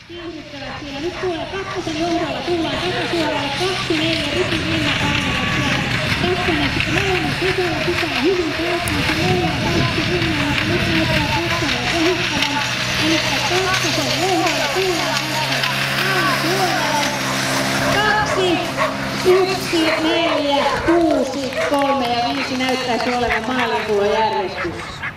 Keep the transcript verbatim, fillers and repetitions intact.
kiihdyttävät siellä. Nyt tuolla kakkosen johdolla tullaan takasuoralle. Kaksi, neljä, Rikin Minna painavat siellä. Kakkonen sitten molemmat sisällä pitää hyvin pelkkää. Se neljä, kaksi rinnalla. Nyt näyttää kakkonen kehittävän. Eli kakkosen johdolla tullaan tästä alasuoralle. Kaksi, yksi, neljä, kuusi, kolme ja viisi näyttäisi olevan maalintulo järjestys.